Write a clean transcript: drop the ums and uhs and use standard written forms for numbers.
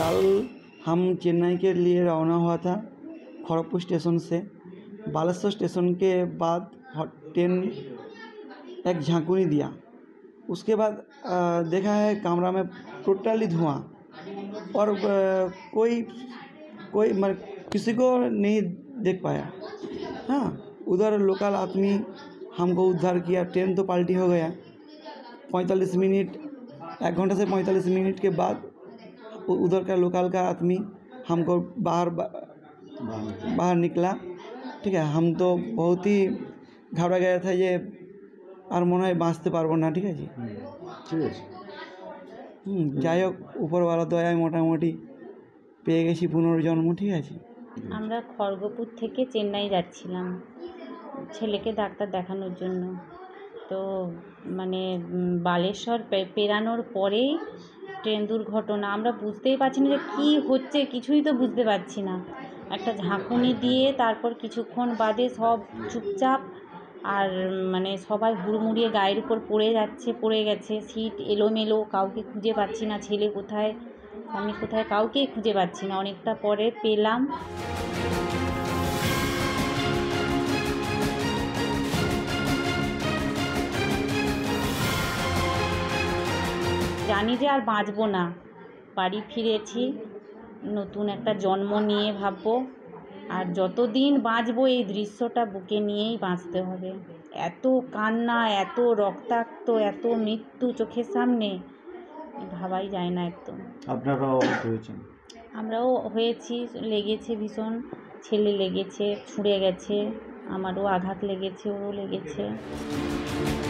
कल हम चेन्नई के लिए रवाना हुआ था खड़गपुर स्टेशन से। बालेश्वर स्टेशन के बाद ट्रेन एक झांकुनी दिया। उसके बाद देखा है कैमरा में टोटली धुआं और कोई किसी को नहीं देख पाया। हाँ, उधर लोकल आदमी हमको उद्धार किया। ट्रेन तो पलटी हो गया। 45 मिनट 1 घंटे से 45 मिनट के बाद उधर का लोकल का आदमी हमको बाहर निकला। ठीक है, हम तो बहुत ही घबरा गया था ये और मन है बाँचते पारबो ना। ठीक है जी, ঠিক আছে। যাই হোক উপরওয়ালা দয়ায় মোটামুটি পেয়ে গেছি পুনর্জন্ম। ঠিক আছে। আমরা খড়গপুর থেকে চেন্নাই যাচ্ছিলাম ছেলেকে ডাক্তার দেখানোর জন্য। তো মানে বালেশ্বর পেরানোর পরেই ট্রেন দুর্ঘটনা। আমরা বুঝতেই পারছি না যে কী হচ্ছে, কিছুই তো বুঝতে পারছি না। একটা ঝাঁকুনি দিয়ে তারপর কিছুক্ষণ বাদে সব চুপচাপ, আর মানে সবাই হুড়মুড়িয়ে গায়ের উপর পড়ে গেছে। সিট এলোমেলো, কাউকে খুঁজে পাচ্ছি না। ছেলে কোথায়, আমি কোথায়, কাউকেই খুঁজে পাচ্ছি না। অনেকটা পরে পেলাম। জানি যে আর বাঁচবো না। বাড়ি ফিরেছি, নতুন একটা জন্ম নিয়ে ভাববো। আর যতদিন বাঁচবো এই দৃশ্যটা বুকে নিয়েই বাঁচতে হবে। এত কান্না, এত রক্তাক্ত, এত মৃত্যু চোখের সামনে, ভাবাই যায় না একদম। আপনারাও হয়েছেন? আমরাও হয়েছি, লেগেছে ভীষণ। ছেলে লেগেছে, ছুঁড়ে গেছে, আমারও আঘাত লেগেছে, ওরও লেগেছে।